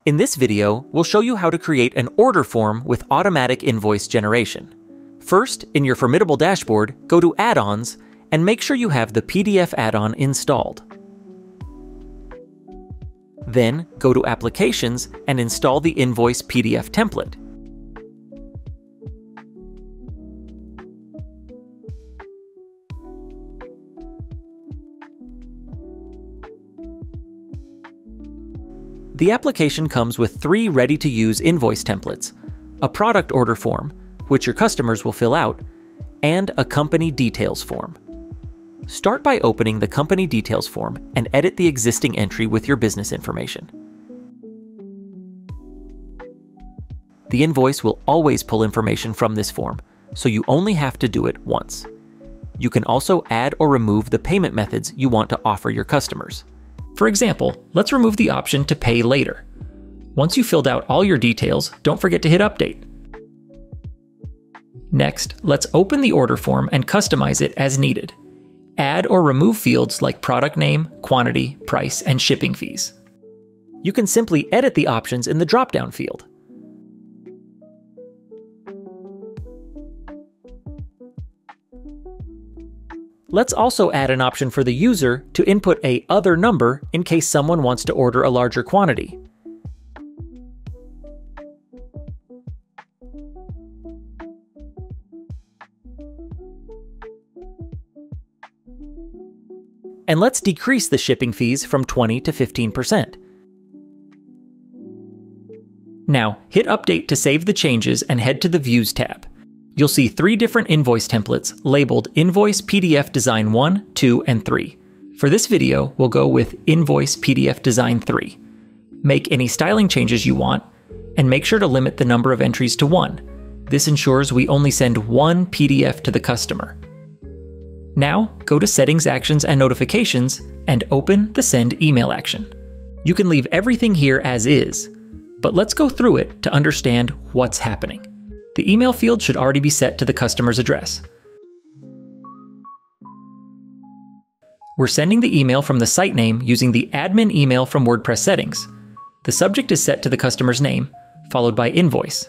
In this video, we'll show you how to create an order form with automatic invoice generation. First, in your Formidable dashboard, go to Add-ons and make sure you have the PDF add-on installed. Then, go to Applications and install the Invoice PDF template. The application comes with 3 ready-to-use invoice templates, a product order form, which your customers will fill out, and a company details form. Start by opening the company details form and edit the existing entry with your business information. The invoice will always pull information from this form, so you only have to do it once. You can also add or remove the payment methods you want to offer your customers. For example, let's remove the option to pay later. Once you've filled out all your details, don't forget to hit Update. Next, let's open the order form and customize it as needed. Add or remove fields like product name, quantity, price, and shipping fees. You can simply edit the options in the drop-down field. Let's also add an option for the user to input a other number in case someone wants to order a larger quantity. And let's decrease the shipping fees from 20 to 15%. Now, hit Update to save the changes and head to the Views tab. You'll see 3 different invoice templates labeled Invoice PDF Design 1, 2, and 3. For this video, we'll go with Invoice PDF Design 3. Make any styling changes you want, and make sure to limit the number of entries to 1. This ensures we only send 1 PDF to the customer. Now, go to Settings, Actions, and Notifications, and open the Send Email action. You can leave everything here as is, but let's go through it to understand what's happening. The email field should already be set to the customer's address. We're sending the email from the site name using the admin email from WordPress settings. The subject is set to the customer's name, followed by invoice.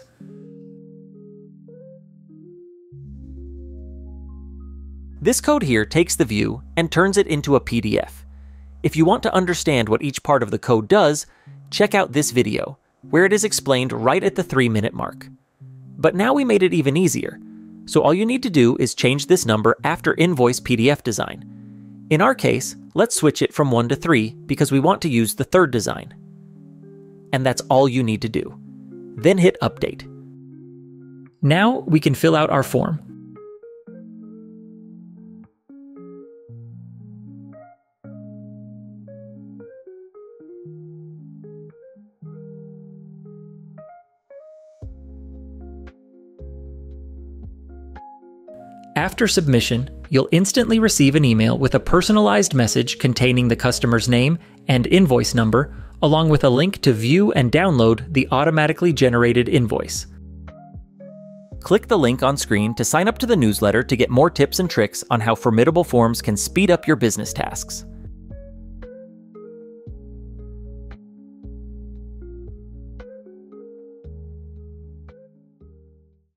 This code here takes the view and turns it into a PDF. If you want to understand what each part of the code does, check out this video, where it is explained right at the 3-minute mark. But now we made it even easier, so all you need to do is change this number after Invoice PDF design. In our case, let's switch it from 1 to 3 because we want to use the 3rd design. And that's all you need to do. Then hit Update. Now we can fill out our form. After submission, you'll instantly receive an email with a personalized message containing the customer's name and invoice number, along with a link to view and download the automatically generated invoice. Click the link on screen to sign up to the newsletter to get more tips and tricks on how Formidable Forms can speed up your business tasks.